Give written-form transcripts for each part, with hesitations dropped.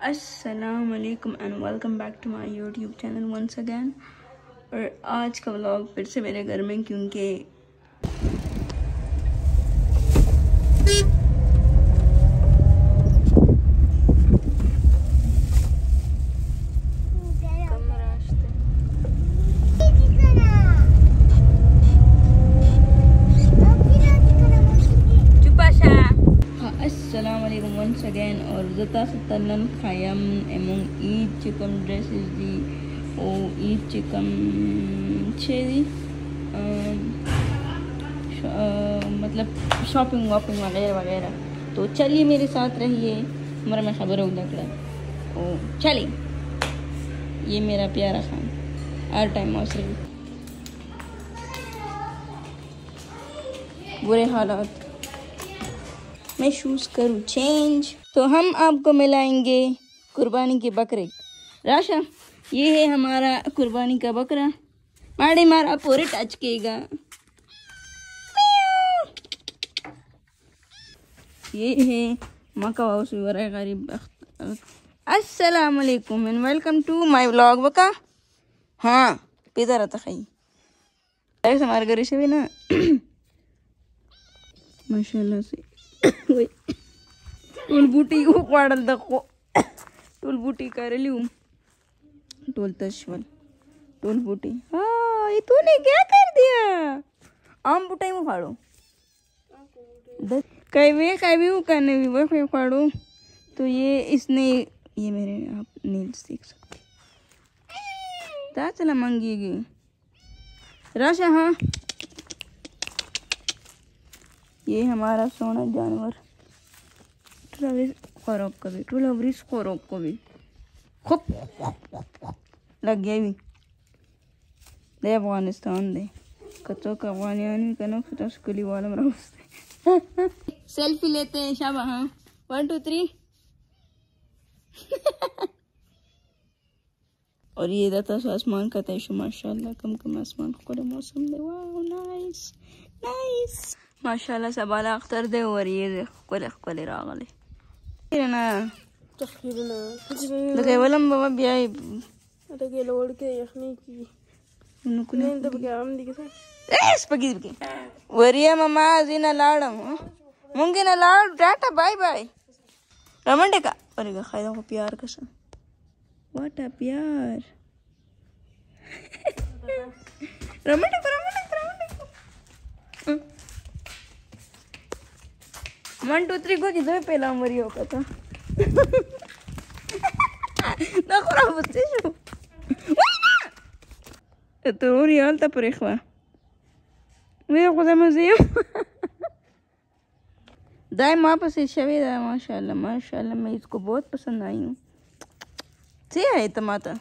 अस्सलाम वालेकुम and welcome back to my YouTube channel once again. और आज का व्लॉग फिर से मेरे घर में, क्योंकि Assalamualaikum once again और ज़ता सतलन ख़ायम एमंग ईद चिकम ड्रेसेस दी ओ ईद चिकम छेदी मतलब शॉपिंग वॉपिंग वगैरह वगैरह। तो चलिए मेरे साथ रहिए, हमारा मैं खबर हो लग रहा ओ चलिए। ये मेरा प्यारा खान हर टाइम मौसरी बुरे हालात मैं शूज़ करूँ चेंज। तो हम आपको मिलाएंगे कुर्बानी के बकरे। राशा, ये है हमारा कुर्बानी का बकरा। माड़े मारा पूरे टच केगा। ये है मका हाउस गरीब। अस्सलाम वालेकुम and welcome to my vlog. बका हाँ पिज़्ज़ा रहता खाई हमारे घर से भी ना माशाल्लाह से टूल बूटी उखाड़ल दको टूल बूटी कर लियो टूल तशवल टूल बूटी। हाँ ये तूने क्या कर दिया? आम बुटाई में उखाड़ो कई भी उखाड़ने भी वो उखाड़ो। तो ये इसने ये मेरे आप नील्स देख सकते ता चला मांगेगी राशा। हाँ ये हमारा सोना जानवर खौरोक को भी खूब लग गया भी दे अफगानिस्तान दे कच्चों का अफगानियान का नक्शा स्कूली वाला मरा सेल्फी लेते हैं शाबा। हाँ 1 2 3 और ये रहता आसमान का तयशु माशाल्लाह कम कम आसमान को मौसम दे। वाह नाइस नाइस माशाल्लाह सबाला अख्तर दे और ये कोले रागले ना लगे वलम बाबा बियाई लगे लोड के यखनी की नुकुने तब के आम दी के एस पगी के वरिया ममा जीना लाडम मुंगे ना लाड टाटा बाय बाय रमंडे का और का खायदा को प्यार कसम व्हाट अ प्यार रमंडे को 1 2 3 को किधर पहला मरी होगा था ना खराब होते शो तो रियल था पर इखवा मेरे को मज़े दाई माँ पस शवेदा माशाल्लाह मैं इसको बहुत पसंद आई हूँ। से है टमाटर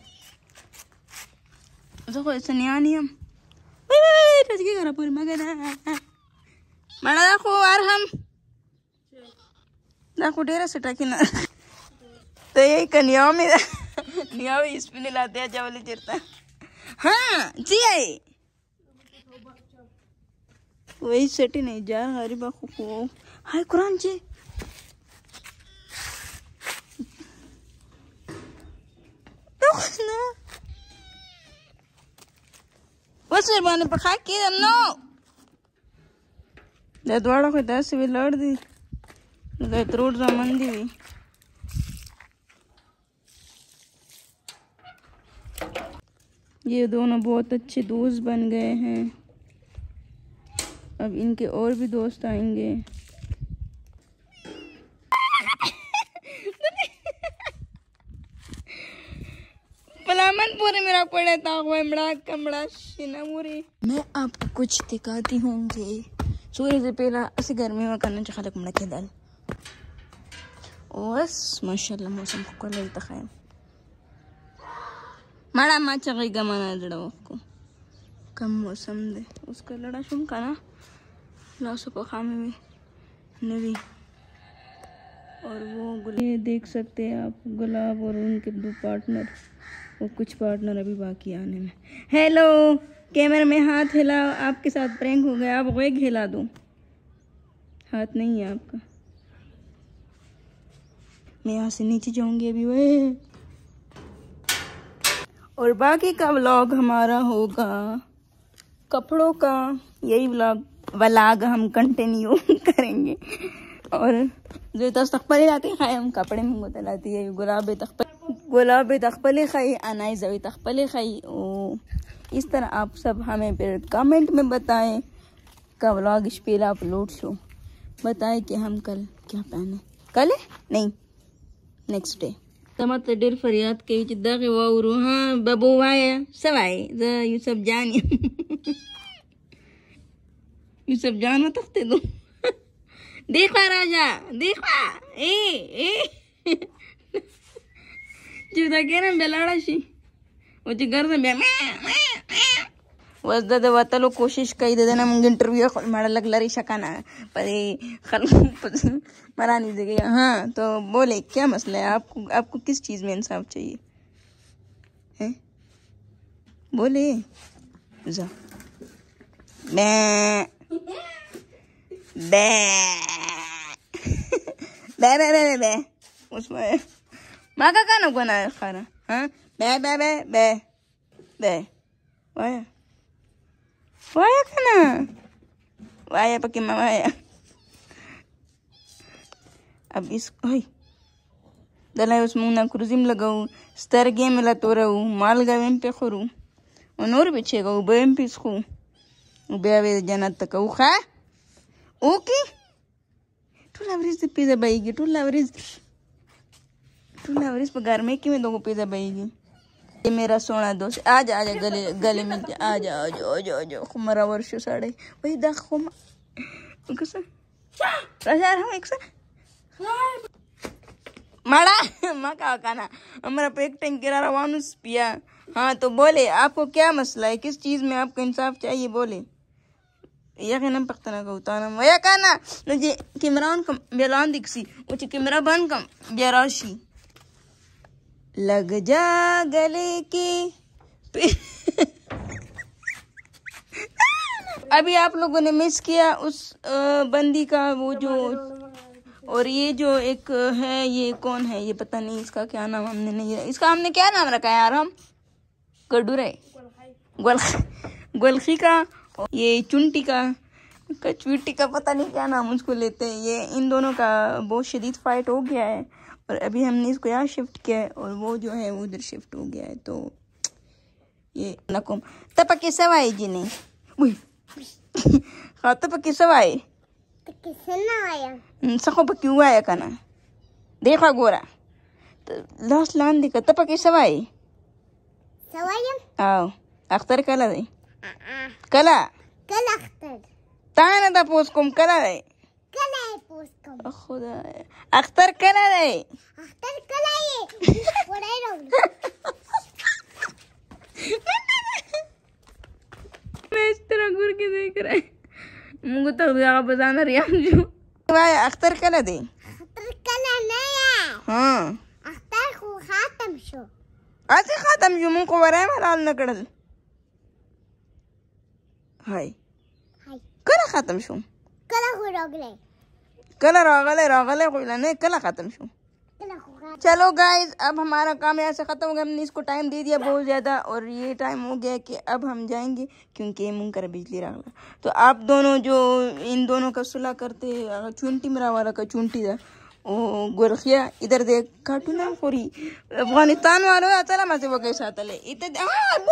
देखो ऐसे नहीं हम रजगी करा पूरी मगर मना देखो यार हम ना कुटेरा सटा कि ना तो यही कन्याओं में नियाव इस पे नहीं लाते हैं चावल चिरता। हाँ जी आई वही सटी नहीं जा हरी बाखु को हाय कुरान जी तो ना बस बाने पखा के नो दवाड़ा को 10 भी लड़ दी रोड मंदी भी ये दोनों बहुत अच्छे दोस्त बन गए हैं। अब इनके और भी दोस्त आएंगे। पलामन पूरे मेरा पड़े था बड़ा कमड़ा शिना पूरे। मैं आपको कुछ दिखाती हूँ कि सूर्य से पहला ऐसे गर्मी में करना चाहिए कमड़ा के दाल बस माशाल्लाह मौसम को ले तखायम माड़ा माचा गई गमाना लड़ा को कम मौसम दे उसका लड़ा शुम का ना लासो को खामे में नवी और वो ये देख सकते हैं आप गुलाब और उनके 2 पार्टनर और कुछ पार्टनर अभी बाकी आने में। हेलो कैमरा में हाथ हिला आपके साथ प्रैंक हो गया, आप वेग हिला दो। हाथ नहीं है आपका। मैं यहाँ से नीचे जाऊंगी अभी वे, और बाकी का व्लॉग हमारा होगा कपड़ों का। यही व्लॉग हम कंटिन्यू करेंगे। और जो तस्तकबली लाती खाए हम कपड़े में गुतलाती है गुलाब तकबली खाई अनाई जवी तकबली खाई। ओ इस तरह आप सब हमें फिर कमेंट में बताएं का व्लॉग स्पेल अपलोड शो बताएं कि हम कल क्या पहने। कल नहीं नेक्स्ट डे तमत डेर फरियाद के विच दगे वो हाँ बबू आया सब आए यू सब जान यू सब जान मत तख्ते दो देखा राजा देखा ए जुदा के ना बेलाड़ा शी वो घर में वजद वतलो कोशिश कई दे देना मुझे इंटरव्यू लग लरी शकाना पर मरा नहीं देगा। हाँ तो बोले क्या मसला है आपको किस चीज में इंसाफ चाहिए हैं? बोले जा बे बे बे बे बे बे उसमें माँ का खाना बना खाना। हाँ बे बे बे बे बे वाया वाया खाना वाया पक्की माँ वाया। अब इस दलाई उस मुंह ना क्रूजिम लगाऊ स्तर गेम ला तो रहू माल गावेम पे खरू और पीछे गऊ बेम पीस खू बेवे जनत तक खा ओके टू लवरिज पिज़्ज़ा बाईगी टू लवरिज पगार में कि मैं दो पिज़्ज़ा बाईगी। ये मेरा सोना दोस्त आजा आजा गले में आजा आजा आजा आजा खुमरा वर्ष साड़े वही देखो कैसा राजा हम एक माड़ा माँ का खाना हमारा पेट टैंक गिरा रवानुस पिया। हाँ तो बोले आपको क्या मसला है किस चीज में आपको इंसाफ चाहिए बोले यकीनन पख्तना का उताना वया काना मुझे किमरान कम बेलान दिखसी उचे किमरा बन कम बेराशी लग जा गले के अभी आप लोगों ने मिस किया उस बंदी का वो जो और ये जो एक है ये कौन है ये पता नहीं इसका क्या नाम हमने नहीं इसका हमने क्या नाम रखा है यार हम गडूरे गोलखी का ये चुंटी का कचवीटी का पता नहीं क्या नाम उसको लेते हैं। ये इन दोनों का बहुत शदीद फाइट हो गया है और अभी हमने इसको यहाँ शिफ्ट किया है और वो जो है वो उधर शिफ्ट हो गया है। तो ये नकुम तपके सवाई जी ने हाँ तपके सवाई सको पर क्यों आया कना देखा गोरा तो लास्ट लान देखा तपके सवाई आओ अख्तर कला दे कला अख्तर ताना दा पोस्कुम कला दे खुदा अख्तर कला दे मैं इस तरह घूर के देख रहा है मुझे तो जगह बताना रही हम जो भाई अख्तर कला दे हाँ अख्तर को खातम शो ऐसे खातम जो मुंह को वराय मलाल न कड़ल हाय कला खातम शो कला रागले कोई नहीं कला खातम शो। चलो गाइज अब हमारा काम यहाँ से खत्म हो गया हमने इसको टाइम दे दिया बहुत ज्यादा और ये टाइम हो गया कि अब हम जाएंगे क्योंकि मुंह कर बिजली रहा। तो आप दोनों जो इन दोनों का सुलह करते चुंटी मेरा वाला का चुंटी था ओ गोरखिया इधर देख काटू ना खोरी अफगानिस्तान वालों चला मजे वो कैसा तले इधर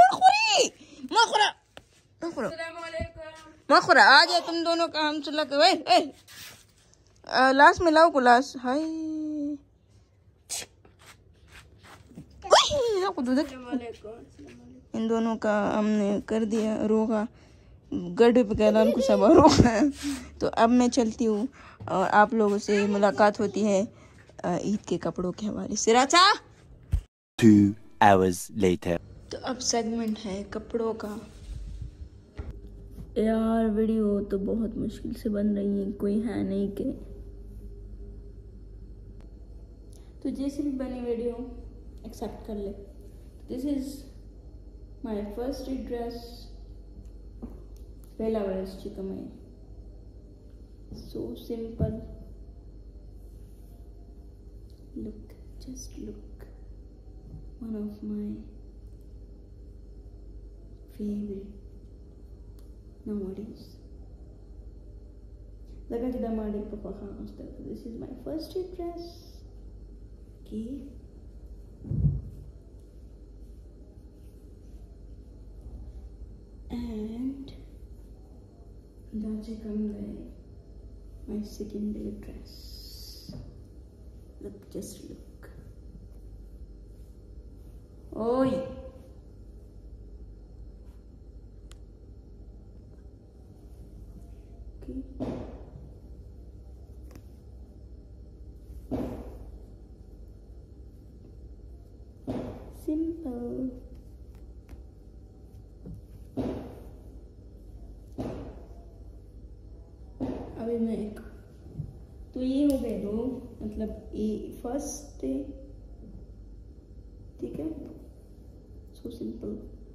मखुरा आ जाए तुम दोनों का हम सुलह कर लाश में लाओ गुलास हाय इन दोनों का हमने कर दिया रोका गड्ढे पे कैलान को सब रोका है। तो अब मैं चलती हूँ और आप लोगों से मुलाकात होती है ईद के कपड़ों के हवाले से। राचा 2 hours later तो अब सेगमेंट है कपड़ों का। यार वीडियो तो बहुत मुश्किल से बन रही है कोई है नहीं के तो जैसे भी बनी वीडियो एक्सेप्ट कर ले। This is my first dress पहला वर्ष चिका मैं so simple Look, just look. One of my favorite nowadays. Laka jida madi papa khas. This is my first year dress. Okay. And that's my second day dress. Look, just look. Oi! Okay. Simple. अभी मैं एक तो ये हो गए दो मतलब ये फर्स्ट डे ठीक है so simple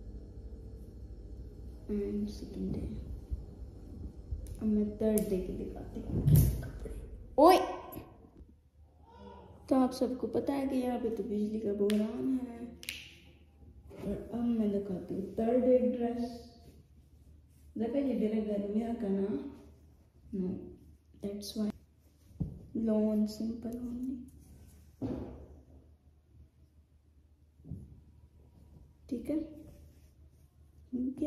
and second day अब मैं थर्ड डे के दिखाती हूँ कपड़े ओए तो आप सबको पता है कि यहाँ पे तो बिजली का बहरान है और अब मैं दिखाती हूँ थर्ड डे ड्रेस देखा ये डायरेक्ट गर्मिया का ना no that's why lawn simple only ठीक है क्या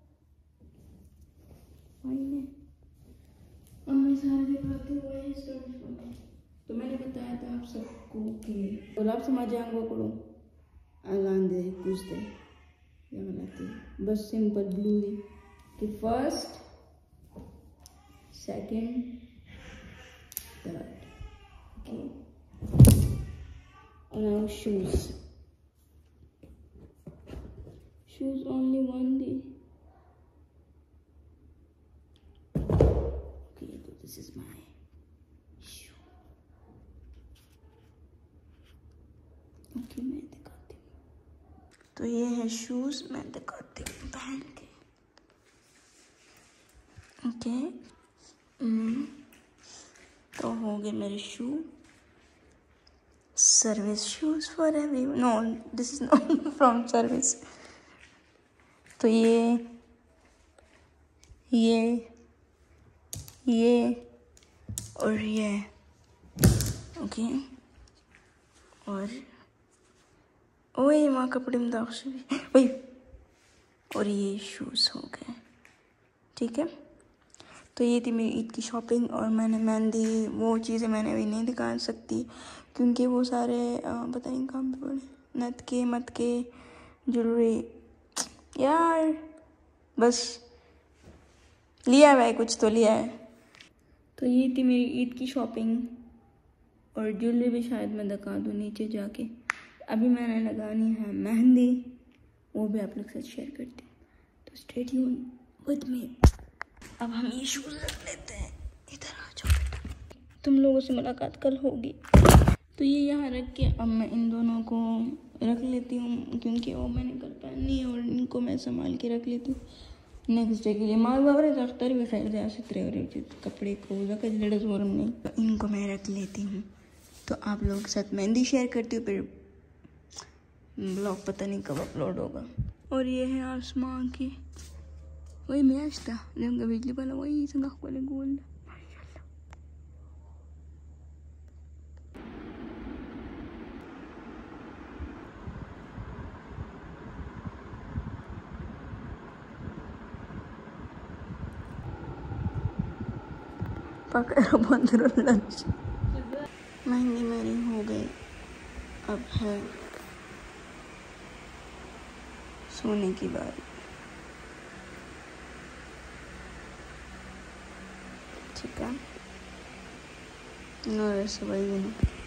फाइन है अब मैं सारे दिखाती हूँ तो मैंने बताया था आप सबको कि गुलाब से जाऊंगा करो आगान दे कुछ दे या बनाती बस सिंपल ब्लू दी कि first second third okay now shoes only one day okay so this is my shoe okay मैं दिखाती हूँ तो ये है शूज मैं दिखाती हूँ पहन के ओके तो हो गए मेरे shoe service shoes for every no this is not from service तो ये और ये ओके और ओए माँ कपड़े में दाग भी ओए और ये शूज़ हो गए ठीक है तो ये थी मेरी ईद की शॉपिंग और मैंने मेहंदी वो चीज़ें मैंने अभी नहीं दिखा सकती क्योंकि वो सारे पता नहीं कहाँ पे पड़े नथ के मत के ज्वेलरी यार बस लिया हुआ है कुछ तो लिया है तो ये थी मेरी ईद की शॉपिंग और ज्वेलरी भी शायद मैं दिखा दूँ नीचे जाके अभी मैंने लगानी है मेहंदी वो भी आप लोग के साथ शेयर करती हूँ तो स्टे ट्यून विद मी अब हम ये शूज़ रख लेते हैं इधर आ जाओ बेटा तुम लोगों से मुलाकात कल होगी तो ये यहाँ रख के अब मैं इन दोनों को रख लेती हूँ क्योंकि वो मैंने कल पहननी है और इनको मैं संभाल के रख लेती हूँ नेक्स्ट डे के लिए माँ बाबा अख्तर भी खैर से आसित रहे कपड़े को जगह लड़े जोर नहीं तो इनको मैं रख लेती हूँ तो आप लोगों के साथ मेहंदी शेयर करती हूँ फिर ब्लॉग पता नहीं कब अपलोड होगा और ये है आसमां की वही मैच था जब बिजली वाला वही संगा वाले गोल पकड़ो बंदरो लंच मेहंदी मेरी हो गई अब है सोने की बारी ठीक है नो ऐसे वही